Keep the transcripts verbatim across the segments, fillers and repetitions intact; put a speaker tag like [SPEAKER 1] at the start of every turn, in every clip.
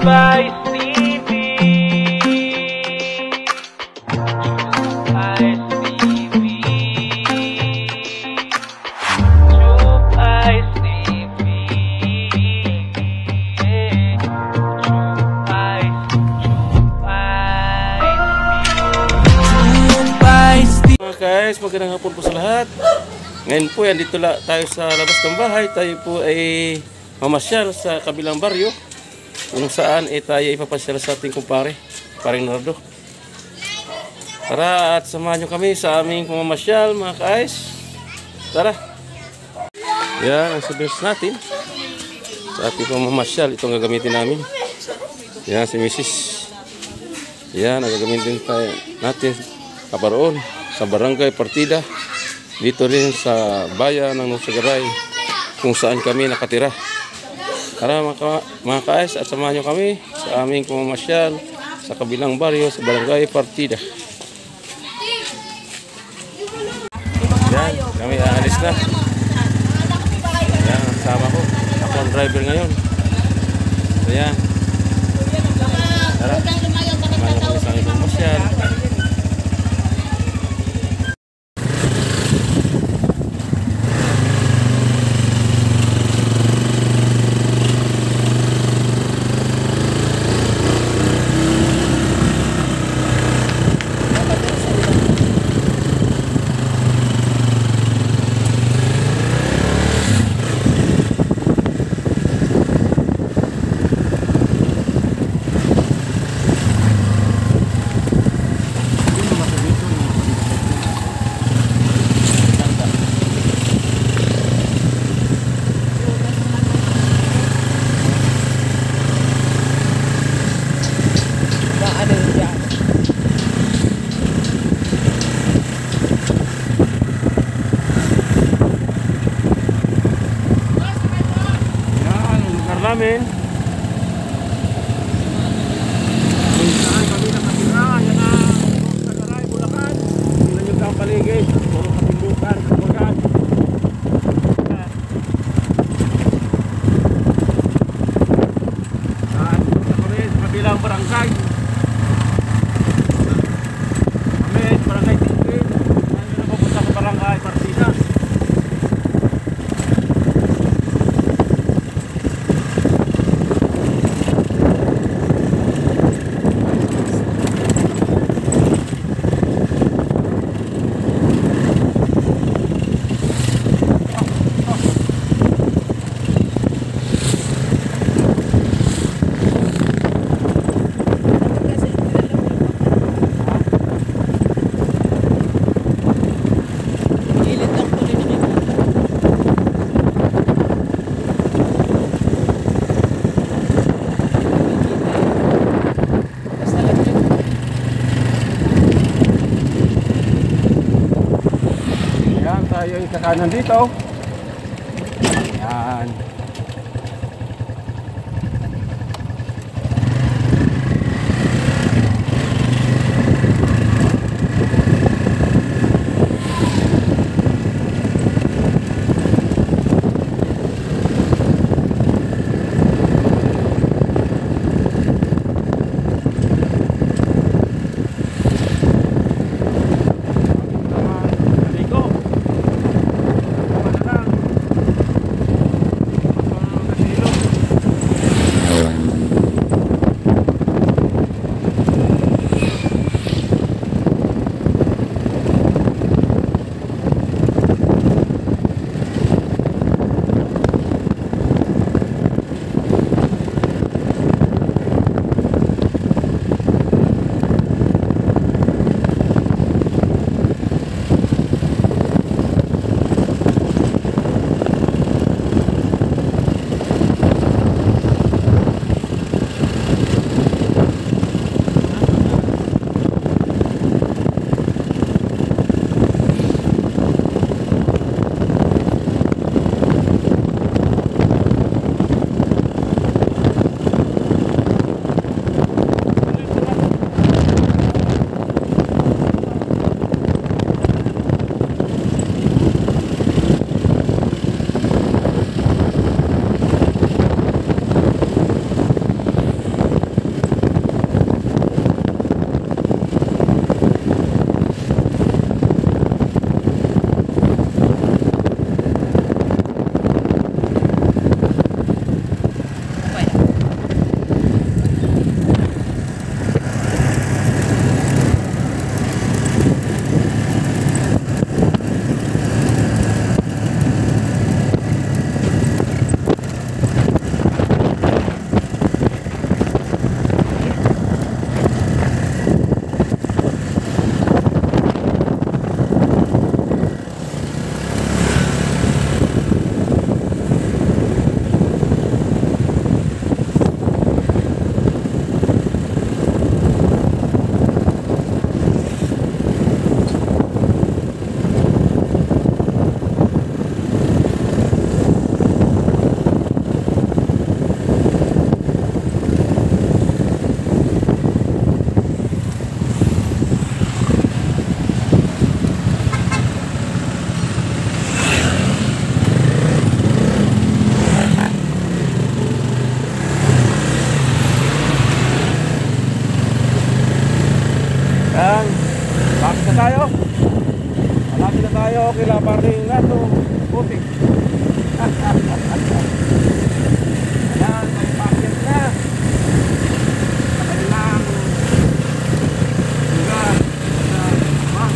[SPEAKER 1] Vice T V. Vice T V. Vice T V. Mga guys, magandang hapon po sa lahat. Ngayon po yan, dito la, tayo sa labas ng bahay. Tayo po ay mamasyal sa kabilang baryo, kung saan ay tayo ipapasyal sa ating kumpare, paring Nardo. Tara at samahan nyo kami sa aming pamamasyal mga guys. Tara. Yan ang souvenirs natin sa ating pamamasyal. Itong gagamitin namin. Yan si Missus Yan ang gagamitin tayo natin kabaroon sa Barangay Partida, dito rin sa bayan ng Nosagaray, kung saan kami nakatira. Tara mga, mga kaes, at samahan nyo kami sa aming pamamasyal sa kabilang baryo sa Barangay Partida. Yan, kami aalis na. Yan, kasama ko. Ako ang driver ngayon. Ayan. Tara, samahan nyo kami sa aming pamamasyal. Namin kung saan kami nakatira. Yan ang Nosagaray, Bulacan. Tingnan nyo ka ang paligid, puro katindukan, kabagan. At ako rin sa kabilang barangay kami, Barangay Tingin. Ngayon na papunta sa Barangay Partida. Tayo yung kakanan dito. Yan. paring nato putik. Ayan, may packet na. Sa kanilang lugar sa Bang.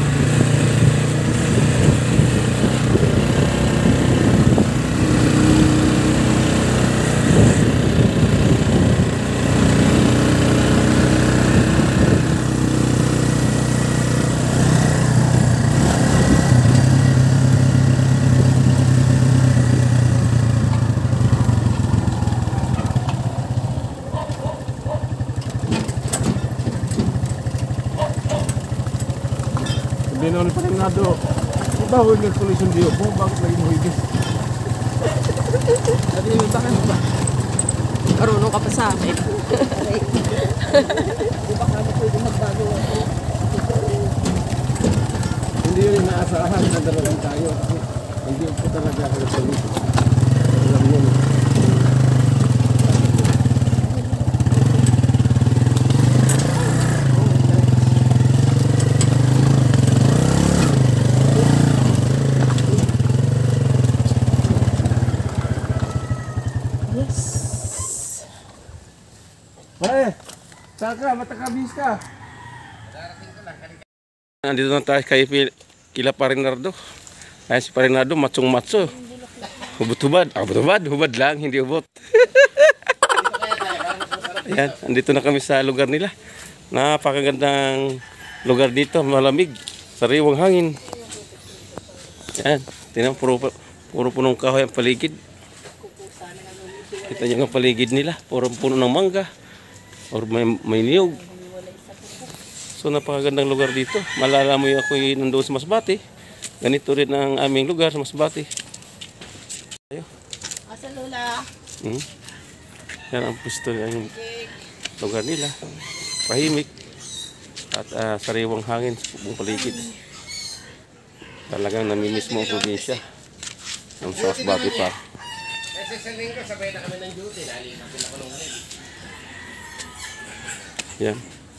[SPEAKER 1] Binon pa rin nga do. Iba huwag nag-solution diyo po. Bakit lagi mo higis?
[SPEAKER 2] Sabi niyo ba ka ba? Marunong ka pa sa akin. Di ba kami pwede magbago ako?
[SPEAKER 1] Hindi yun inaasahan na dalawang tayo. Hindi po talaga ako nag-solution. Alam mo. Pare, saan ka? Matakabis ka. Nandito na tayo kay Kila Parinardo. Ayan si Parinardo, matsong-matso. Hubot-hubad. Ah, hubot-hubad. Hubad lang, hindi hubot. Ayan, andito na kami sa lugar nila. Napakagandang lugar dito, malamig. Sariwang hangin. Ayan, tingnan, puro, puro punong kahoy ang paligid. Kita nyo ang paligid nila, puro puno ng mangga. Or may, may niyog. So napakagandang lugar dito. Malala mo yung ako'y nandoon sa Masbate. Ganito rin ang aming lugar sa Masbate. Ayo.
[SPEAKER 2] Asa Lola?
[SPEAKER 1] Hmm. Yan ang pwesto, yung lugar nila. Pahimik. At uh, sariwang hangin sa buong paligid. Talagang namimiss mo ang probinsya. Ang sa Masbate pa.
[SPEAKER 3] Kasi sa linggo, sabay na kami ng duty. Nalina ko nung rin.
[SPEAKER 1] Yan.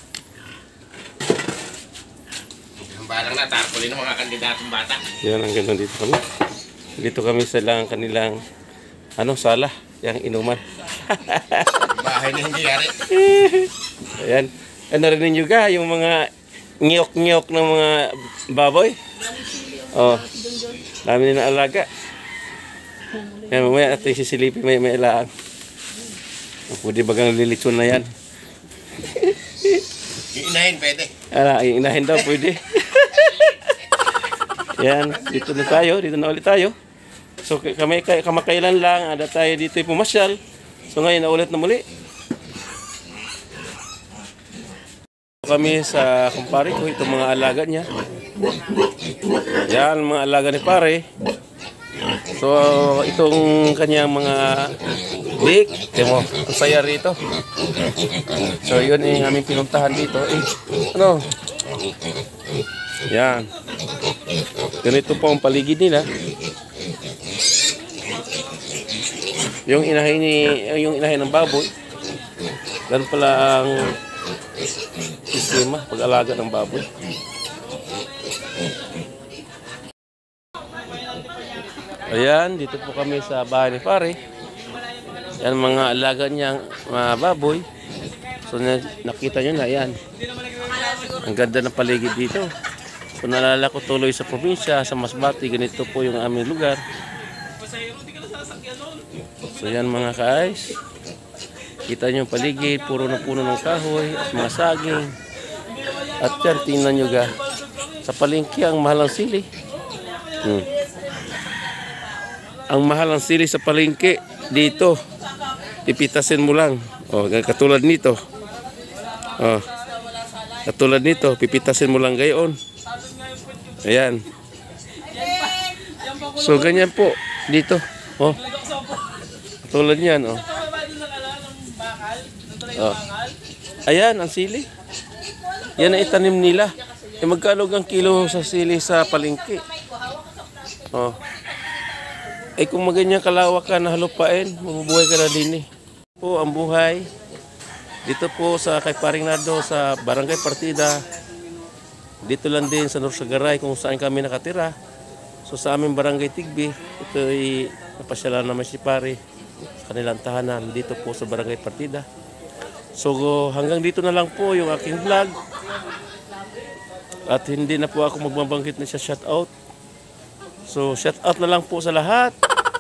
[SPEAKER 3] Ang barang na, tarpulin ng mga kandidatong bata.
[SPEAKER 1] Yan, ang ganda dito kami. Dito kami sa lang kanilang ano, sala, yung inuman.
[SPEAKER 3] Bahay na hindi yari.
[SPEAKER 1] Ayan. Ano rin ninyo ga, yung mga ngiyok-ngiyok ng mga baboy. Oh, dami na alaga. Yan, mamaya natin sisilipin, may may ilaan. Pwede bagang lilitson na yan.
[SPEAKER 3] Iinahin, pwede.
[SPEAKER 1] Ala, inahin daw, pwede. Yan, dito na tayo, dito na ulit tayo. So kami kamakailan lang, ada tayo dito pumasyal. So ngayon na ulit na muli. Kami sa kumpare ko, itong mga alaga niya. Yan, mga alaga ni pare. So itong kanyang mga dik, temo, ang saya rito. So yun yung aming pinuntahan dito. Eh, ano? Yan. Ganito po ang paligid nila. Yung inahin ni yung inahin ng baboy. Ganun pala ang sistema pag-alaga ng baboy. Ayan, dito po kami sa bahay ni pare. Yan mga alaga niyang mga baboy. So nakita nyo na yan. Ang ganda ng paligid dito. So nalala ko tuloy sa probinsya, sa Masbate. Ganito po yung aming lugar. So yan mga ka-ice. Kita nyo yung paligid, puro na puno ng kahoy at mga saging. At yan, tingnan nyo ga. Sa palengke, ang mahal ng sili. Hmm. Ang mahal ng sili sa palengke dito. Ipitasin mo lang. O, katulad nito. O, katulad nito, pipitasin mo lang gayon. Ayan. So, ganyan po. Dito. O. Katulad niyan. O. O. Ayan, ang sili. Yan ang itanim nila. E, magkano ang kilo sa sili sa palengke? O. Eh kung maganyan kalawak ka na halupain, mabubuhay ka na din eh. Po ang buhay dito po sa kay Paring Nardo sa Barangay Partida. Dito lang din sa Norsagaray kung saan kami nakatira. So sa aming barangay Tigbi, ito ay napasyalan naman si pare sa kanilang tahanan dito po sa barangay Partida. So hanggang dito na lang po yung aking vlog. At hindi na po ako magbabanggit na siya shout out. So shout out na lang po sa lahat.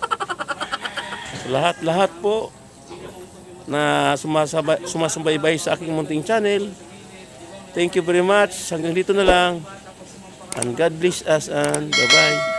[SPEAKER 1] Sa lahat-lahat po na sumasabay, sumasumbaybay sa aking munting channel. Thank you very much. Hanggang dito na lang. And God bless us and bye-bye.